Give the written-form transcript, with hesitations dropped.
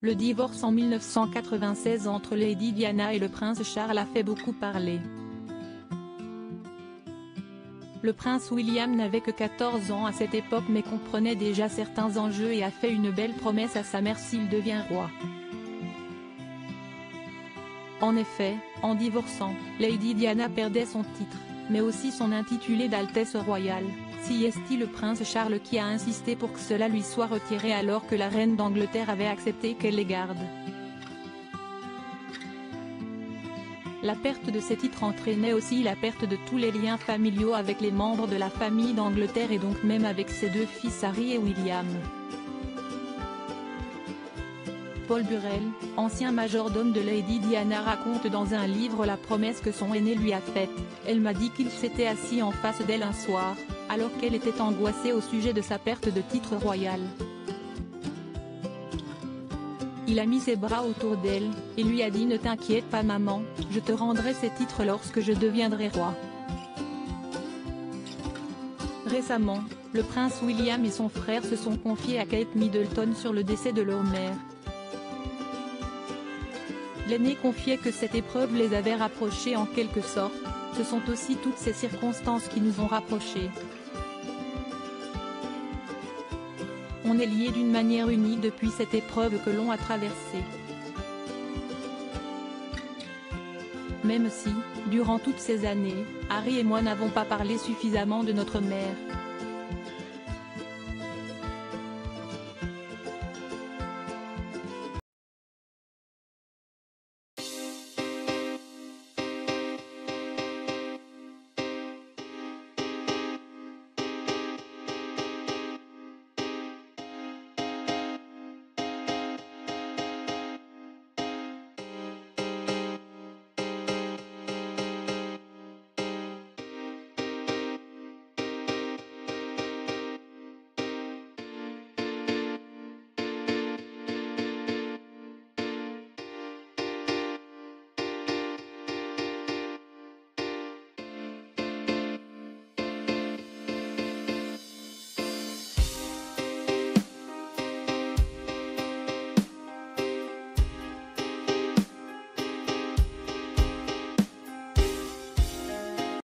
Le divorce en 1996 entre Lady Diana et le prince Charles a fait beaucoup parler. Le prince William n'avait que 14 ans à cette époque mais comprenait déjà certains enjeux et a fait une belle promesse à sa mère s'il devient roi. En effet, en divorçant, Lady Diana perdait son titre, mais aussi son intitulé d'Altesse royale, si est le prince Charles qui a insisté pour que cela lui soit retiré alors que la reine d'Angleterre avait accepté qu'elle les garde. La perte de ces titres entraînait aussi la perte de tous les liens familiaux avec les membres de la famille d'Angleterre et donc même avec ses deux fils Harry et William. Paul Burrell, ancien majordome de Lady Diana, raconte dans un livre la promesse que son aîné lui a faite. Elle m'a dit qu'il s'était assis en face d'elle un soir, alors qu'elle était angoissée au sujet de sa perte de titre royal. Il a mis ses bras autour d'elle, et lui a dit « Ne t'inquiète pas maman, je te rendrai ces titres lorsque je deviendrai roi ». Récemment, le prince William et son frère se sont confiés à Kate Middleton sur le décès de leur mère. L'aîné confiait que cette épreuve les avait rapprochés en quelque sorte, ce sont aussi toutes ces circonstances qui nous ont rapprochés. On est liés d'une manière unique depuis cette épreuve que l'on a traversée. Même si, durant toutes ces années, Harry et moi n'avons pas parlé suffisamment de notre mère.